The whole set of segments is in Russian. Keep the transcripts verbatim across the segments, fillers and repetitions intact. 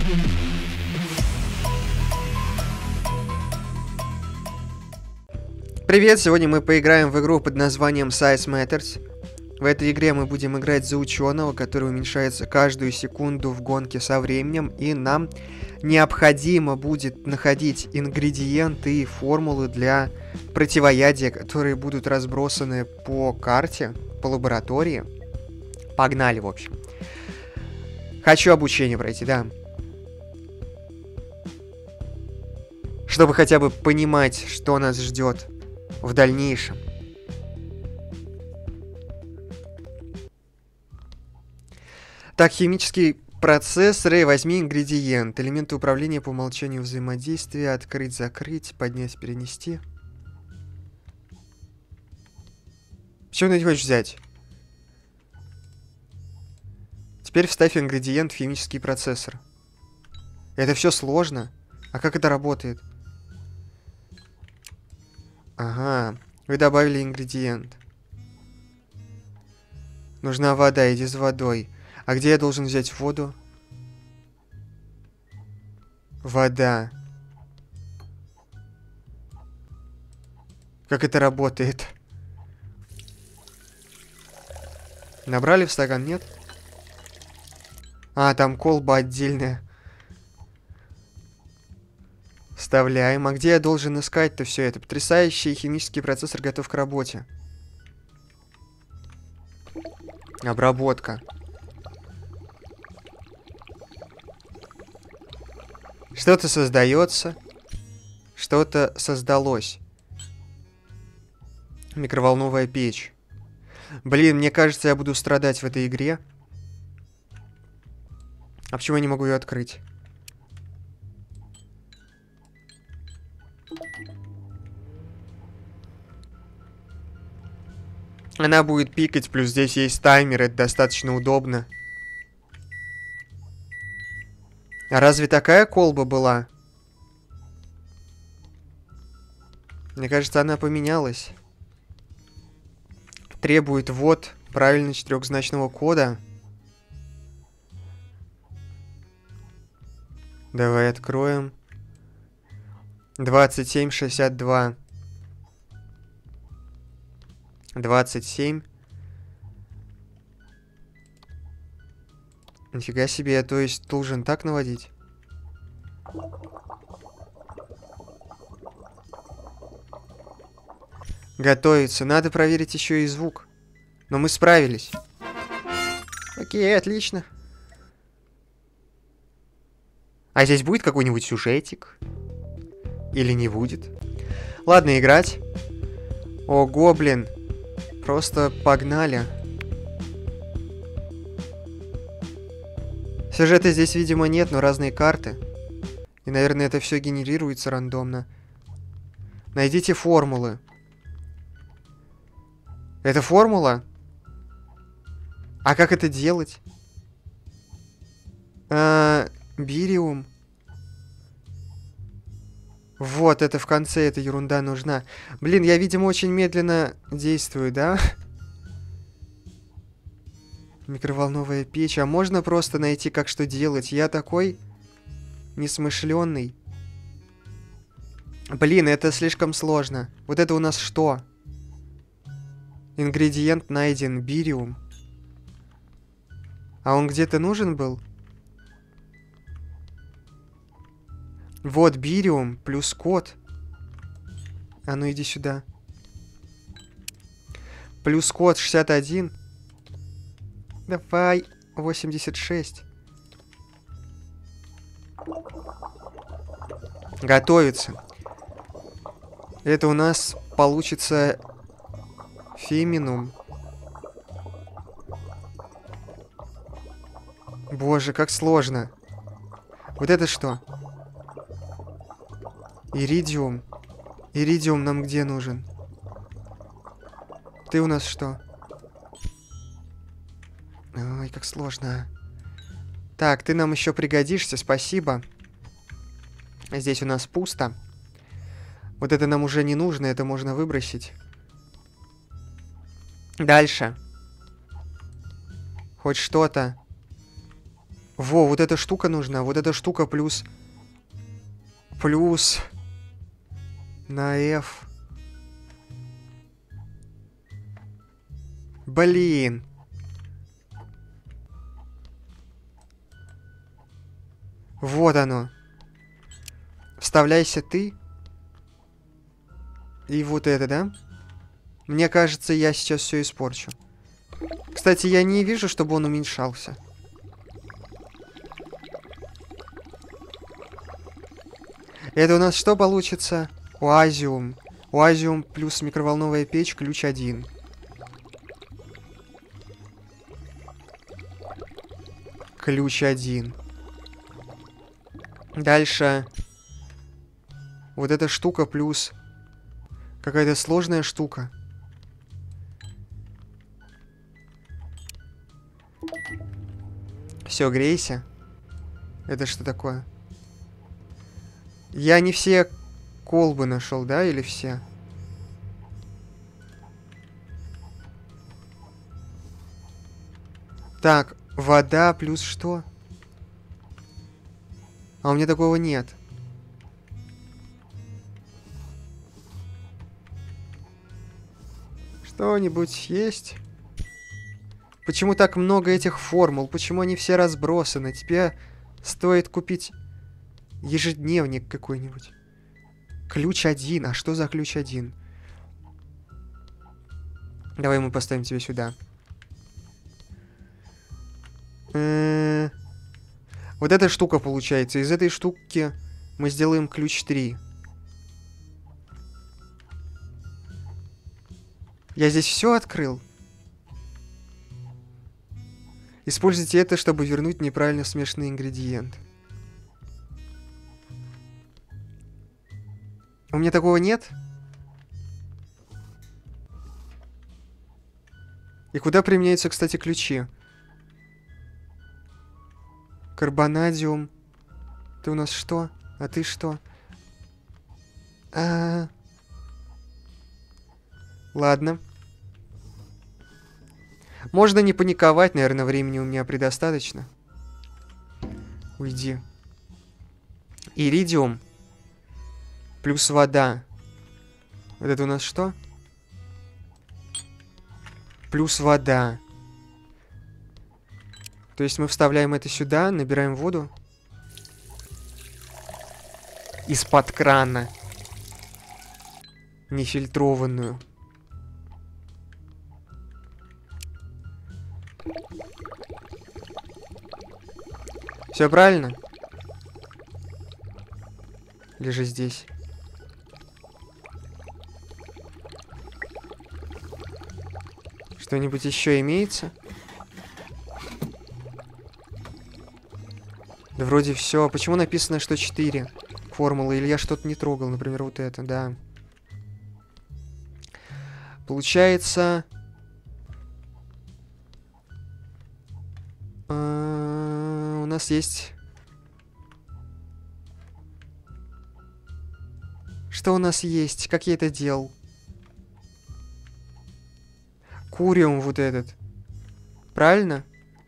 Привет! Сегодня мы поиграем в игру под названием Size Matters. В этой игре мы будем играть за ученого, который уменьшается каждую секунду в гонке со временем, и нам необходимо будет находить ингредиенты и формулы для противоядия, которые будут разбросаны по карте, по лаборатории. Погнали, в общем. Хочу обучение пройти, да. Чтобы хотя бы понимать, что нас ждет в дальнейшем. Так, химический процессор, и возьми ингредиент. Элементы управления по умолчанию взаимодействия. Открыть, закрыть, поднять, перенести. Что ты не хочешь взять? Теперь вставь ингредиент в химический процессор. Это все сложно. А как это работает? Ага, вы добавили ингредиент. Нужна вода, иди за водой. А где я должен взять воду? Вода. Как это работает? Набрали в стакан, нет? А, там колба отдельная. Вставляем. А где я должен искать-то все это? Потрясающий химический процессор готов к работе. Обработка. Что-то создается. Что-то создалось. Микроволновая печь. Блин, мне кажется, я буду страдать в этой игре. А почему я не могу ее открыть? Она будет пикать, плюс здесь есть таймер, это достаточно удобно. А разве такая колба была? Мне кажется, она поменялась. Требует ввод правильно четырехзначного кода. Давай откроем. двадцать семь шестьдесят два. двадцать семь. Нифига себе, я, то есть, должен так наводить? Готовится. Надо проверить еще и звук. Но мы справились. Окей, отлично. А здесь будет какой-нибудь сюжетик? Или не будет? Ладно, играть. Ого, блин. Просто погнали. Сюжета здесь, видимо, нет, но разные карты. И, наверное, это все генерируется рандомно. Найдите формулы. Это формула? А как это делать? А, бириум. Вот, это в конце, эта ерунда нужна. Блин, я, видимо, очень медленно действую, да? Микроволновая печь. А можно просто найти, как что делать? Я такой несмышленный. Блин, это слишком сложно. Вот это у нас что? Ингредиент найден. Бириум. А он где-то нужен был? Вот, бириум плюс код. А ну иди сюда. Плюс код шестьдесят один. Давай, восемьдесят шесть. Готовится. Это у нас получится феминум. Боже, как сложно. Вот это что? Иридиум. Иридиум нам где нужен? Ты у нас что? Ой, как сложно. Так, ты нам еще пригодишься, спасибо. Здесь у нас пусто. Вот это нам уже не нужно, это можно выбросить. Дальше. Хоть что-то. Во, вот эта штука нужна. Вот эта штука плюс... Плюс... На F. Блин. Вот оно. Вставляйся ты. И вот это, да? Мне кажется, я сейчас все испорчу. Кстати, я не вижу, чтобы он уменьшался. Это у нас что получится? Оазиум. Оазиум плюс микроволновая печь, ключ один. Ключ один. Дальше. Вот эта штука плюс какая-то сложная штука. Все, грейся. Это что такое? Я не все колбы нашел, да, или все? Так, вода плюс что? А у меня такого нет. Что-нибудь есть? Почему так много этих формул? Почему они все разбросаны? Тебе стоит купить ежедневник какой-нибудь. Ключ один. А что за ключ один? Давай мы поставим тебя сюда. Э-э- вот эта штука получается. Из этой штуки мы сделаем ключ три. Я здесь все открыл. Используйте это, чтобы вернуть неправильно смешанный ингредиент. У меня такого нет? И куда применяются, кстати, ключи? Карбонадиум. Ты у нас что? А ты что? А-а-а. Ладно. Можно не паниковать, наверное, времени у меня предостаточно. Уйди. Иридиум. Плюс вода. Вот это у нас что? Плюс вода. То есть мы вставляем это сюда, набираем воду. Из-под крана. Нефильтрованную. Все правильно? Лежи здесь. Что-нибудь еще имеется? Да вроде все. Почему написано, что четыре формулы? Или я что-то не трогал? Например, вот это, да. Получается... У нас есть... Что у нас есть? Как я это делал? Куриум вот этот. Правильно?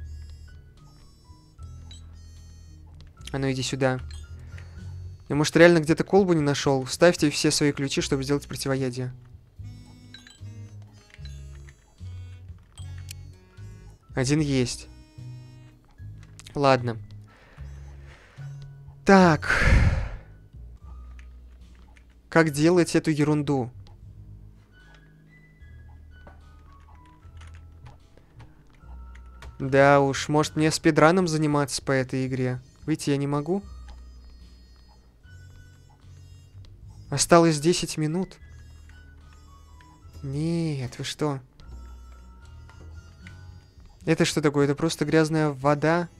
А ну иди сюда. Я, может, реально где-то колбу не нашел? Ставьте все свои ключи, чтобы сделать противоядие. Один есть. Ладно. Так. Как делать эту ерунду? Да уж, может мне спидраном заниматься по этой игре? Выйти я не могу? Осталось десять минут. Нет, вы что? Это что такое? Это просто грязная вода?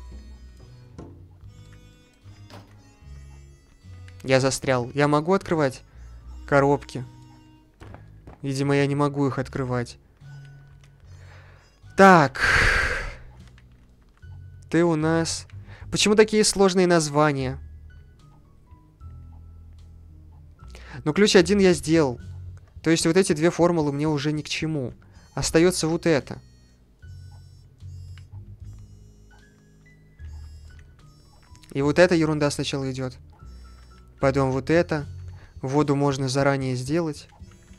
Я застрял. Я могу открывать коробки? Видимо, я не могу их открывать. Так. Ты у нас... Почему такие сложные названия? Ну, ключ один я сделал. То есть вот эти две формулы мне уже ни к чему. Остается вот это. И вот эта ерунда сначала идет. Потом вот это. Воду можно заранее сделать.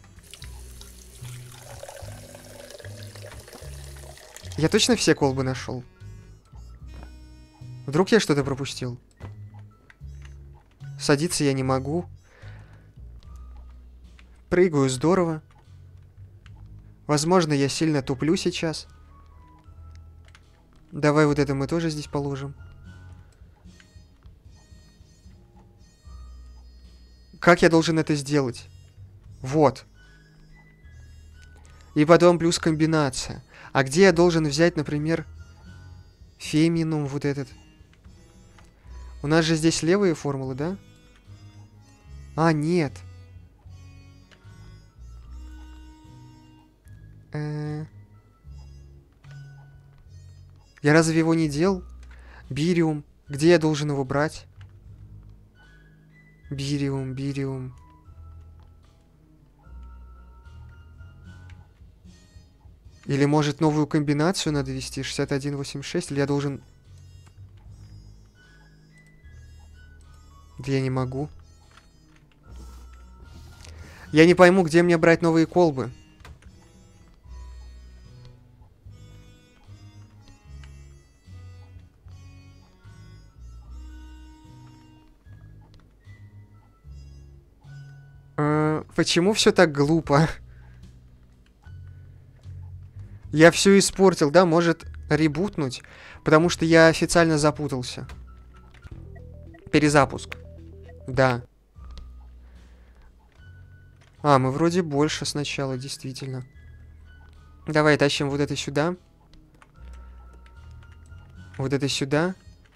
Я точно все колбы нашел? Вдруг я что-то пропустил? Садиться я не могу. Прыгаю здорово. Возможно, я сильно туплю сейчас. Давай вот это мы тоже здесь положим. Как я должен это сделать? Вот. И потом плюс комбинация. А где я должен взять, например, феминум вот этот? У нас же здесь левые формулы, да? А, нет. Э-э- Я разве его не делал? Бириум. Где я должен его брать? Бириум, бириум. Или, может, новую комбинацию надо ввести? шестьдесят один восемьдесят шесть? Или я должен... Да я не могу. Я не пойму, где мне брать новые колбы. Э, Почему все так глупо? Я все испортил, да? Может, ребутнуть? Потому что я официально запутался. Перезапуск. Да. А, мы вроде больше сначала, действительно. Давай тащим вот это сюда. Вот это сюда.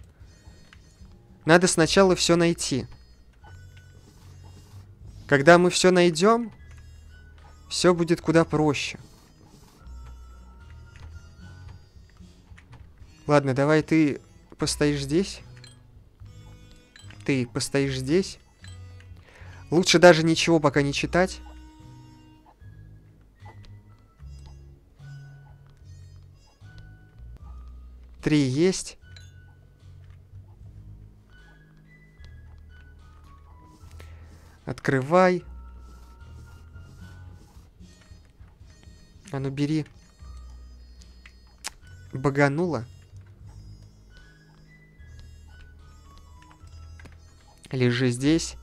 Надо сначала все найти. Когда мы все найдем, все будет куда проще. Ладно, давай ты постоишь здесь. Ты постоишь здесь. Лучше даже ничего пока не читать. Три есть. Открывай. А ну бери. Баганула. Лежи здесь.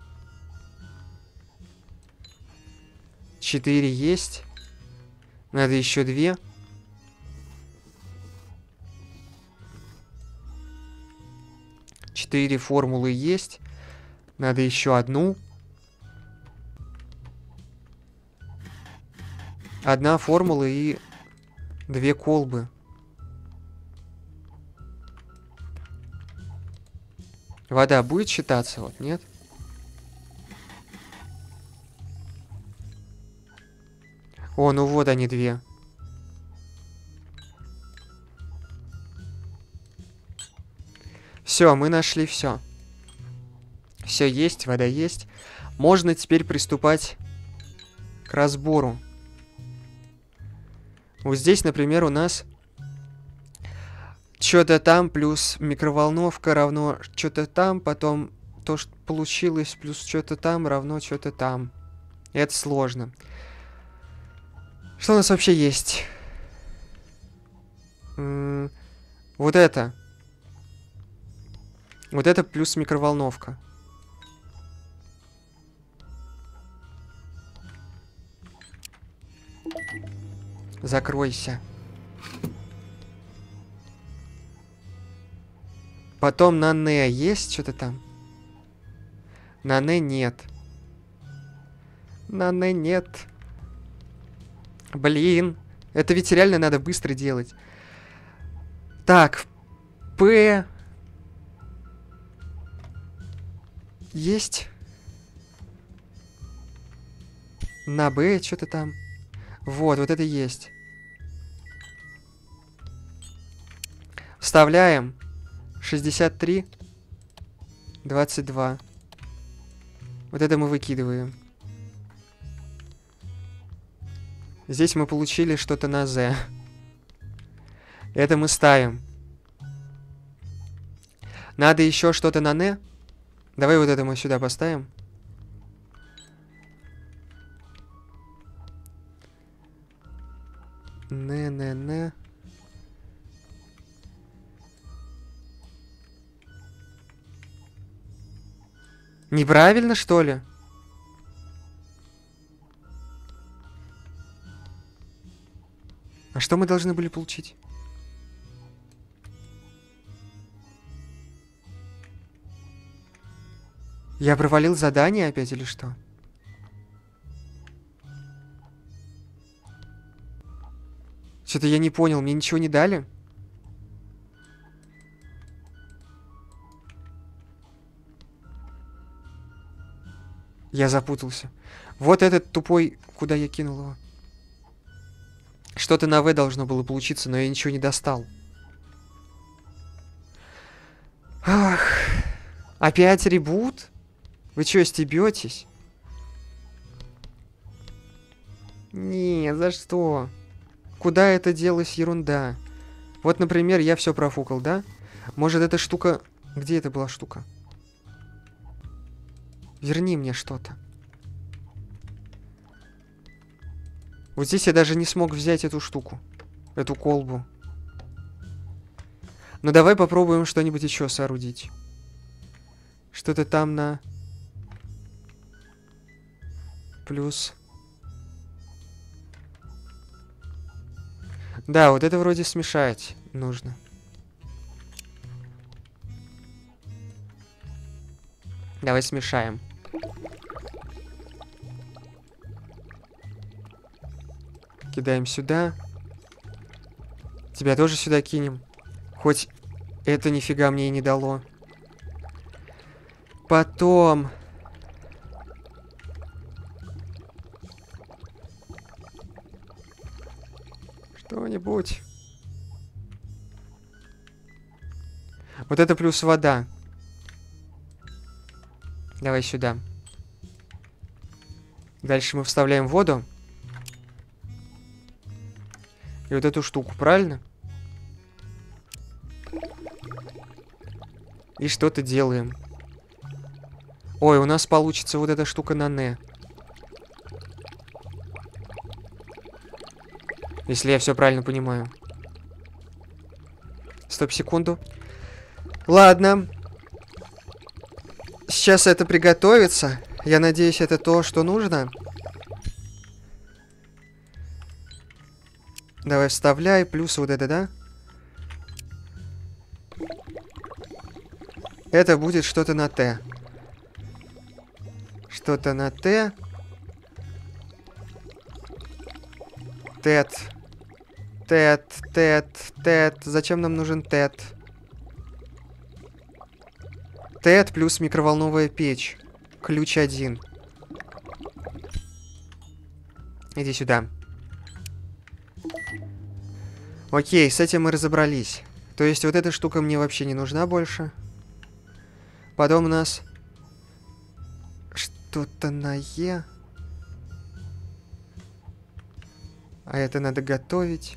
Четыре есть. Надо еще две. Четыре формулы есть. Надо еще одну. Одна формула и две колбы. Вода будет считаться? Вот, нет? О, ну вот они две. Все, мы нашли все. Все есть, вода есть. Можно теперь приступать к разбору. Вот здесь, например, у нас что-то там плюс микроволновка равно что-то там, потом то, что получилось, плюс что-то там равно что-то там. И это сложно. Что у нас вообще есть? М-м- вот это. Вот это плюс микроволновка. Закройся. Потом на не есть что-то там? На не нет. На не нет. Блин. Это ведь реально надо быстро делать. Так. П. Есть. На Б что-то там. Вот, вот это есть. Вставляем. шестьдесят три. двадцать два. Вот это мы выкидываем. Здесь мы получили что-то на Z. Это мы ставим. Надо еще что-то на «не». Давай вот это мы сюда поставим. Не-не-не. Неправильно, что ли? А что мы должны были получить? Я провалил задание опять или что? Что-то я не понял, мне ничего не дали? Я запутался. Вот этот тупой... Куда я кинул его? Что-то на «В» должно было получиться, но я ничего не достал. Ах. Опять ребут? Вы что, стебетесь? Не, за что? Куда это делась ерунда? Вот, например, я все профукал, да? Может, эта штука... Где это была штука? Верни мне что-то. Вот здесь я даже не смог взять эту штуку. Эту колбу. Ну, давай попробуем что-нибудь еще соорудить. Что-то там на... Плюс... Да, вот это вроде смешать нужно. Давай смешаем. Кидаем сюда. Тебя тоже сюда кинем. Хоть это нифига мне и не дало. Потом... Что-нибудь. Вот это плюс вода. Давай сюда. Дальше мы вставляем воду. И вот эту штуку, правильно? И что-то делаем. Ой, у нас получится вот эта штука на «не». Если я все правильно понимаю. Стоп, секунду. Ладно. Сейчас это приготовится. Я надеюсь, это то, что нужно. Давай вставляй. Плюс вот это, да? Это будет что-то на «Т». Что-то на «Т». Тет. Тет, тет, тет. Зачем нам нужен тет? Тет плюс микроволновая печь. Ключ один. Иди сюда. Окей, с этим мы разобрались. То есть вот эта штука мне вообще не нужна больше. Потом у нас... Что-то на «Е». А это надо готовить.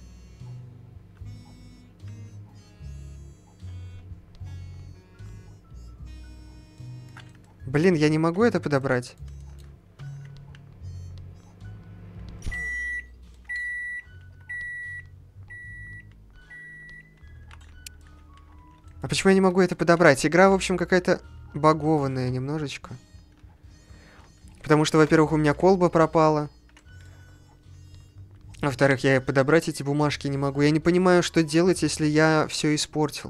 Блин, я не могу это подобрать. А почему я не могу это подобрать? Игра, в общем, какая-то багованная немножечко. Потому что, во-первых, у меня колба пропала. Во-вторых, я подобрать эти бумажки не могу. Я не понимаю, что делать, если я все испортил.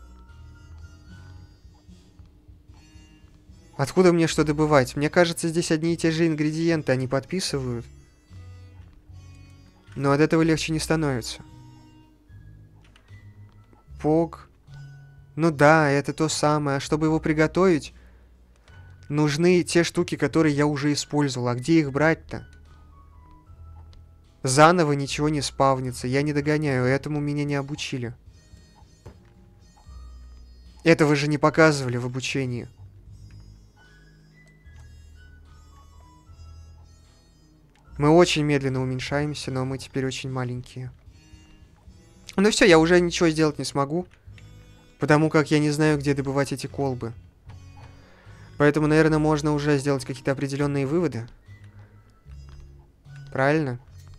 Откуда мне что добывать? Мне кажется, здесь одни и те же ингредиенты они подписывают. Но от этого легче не становится. Пог. Ну да, это то самое. А чтобы его приготовить, нужны те штуки, которые я уже использовал. А где их брать-то? Заново ничего не спавнится. Я не догоняю. Этому меня не обучили. Этого же не показывали в обучении. Мы очень медленно уменьшаемся, но мы теперь очень маленькие. Ну все, я уже ничего сделать не смогу. Потому как я не знаю, где добывать эти колбы. Поэтому, наверное, можно уже сделать какие-то определенные выводы. Правильно?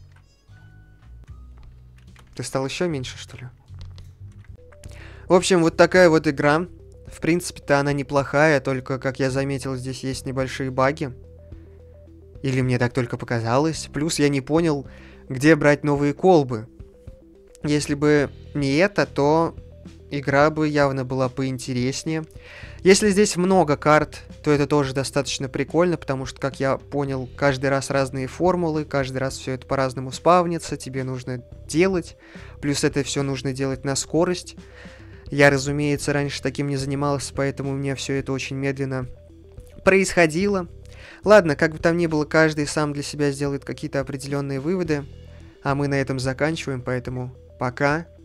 Ты стал еще меньше, что ли? В общем, вот такая вот игра. В принципе-то она неплохая, только, как я заметил, здесь есть небольшие баги. Или мне так только показалось. Плюс я не понял, где брать новые колбы. Если бы не это, то игра бы явно была поинтереснее. Если здесь много карт, то это тоже достаточно прикольно, потому что, как я понял, каждый раз разные формулы, каждый раз все это по-разному спавнится, тебе нужно делать. Плюс это все нужно делать на скорость. Я, разумеется, раньше таким не занимался, поэтому у меня все это очень медленно происходило. Ладно, как бы там ни было, каждый сам для себя сделает какие-то определенные выводы, а мы на этом заканчиваем, поэтому пока.